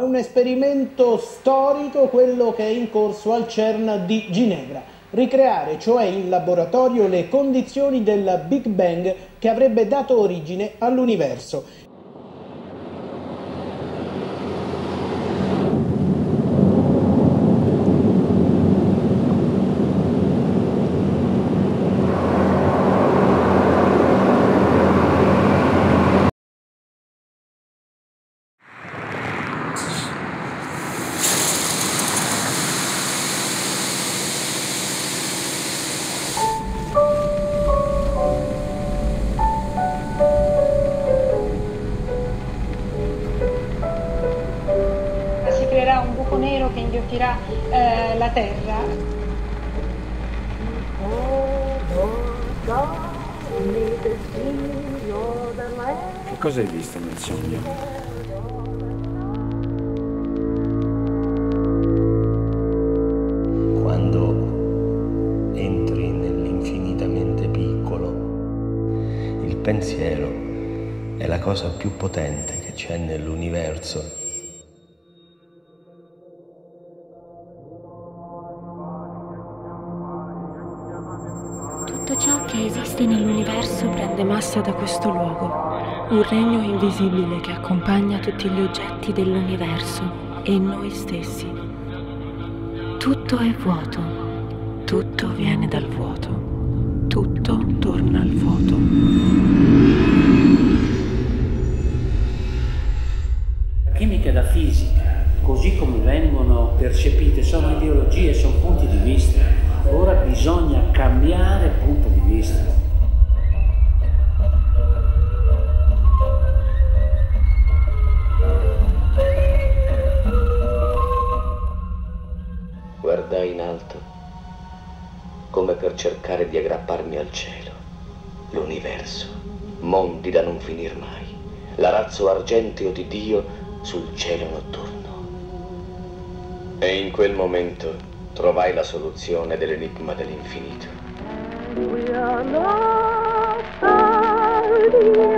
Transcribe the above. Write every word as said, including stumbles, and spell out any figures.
un esperimento storico, quello che è in corso al CERN di Ginevra. Ricreare, cioè in laboratorio, le condizioni del Big Bang che avrebbe dato origine all'universo. Un buco nero che inghiottirà eh, la Terra. Che cosa hai visto nel sogno? Quando entri nell'infinitamente piccolo, il pensiero è la cosa più potente che c'è nell'universo. Tutto ciò che esiste nell'universo prende massa da questo luogo, un regno invisibile che accompagna tutti gli oggetti dell'universo e noi stessi. Tutto è vuoto, tutto viene dal vuoto, tutto torna al vuoto. La chimica e la fisica, così come vengono percepite, sono ideologie, sono punti di vista. Ora bisogna cambiare punto di vista. Guardai in alto, come per cercare di aggrapparmi al cielo. L'universo, mondi da non finir mai, l'arazzo argenteo di Dio sul cielo notturno. E in quel momento trovai la soluzione dell'enigma dell'infinito. We are not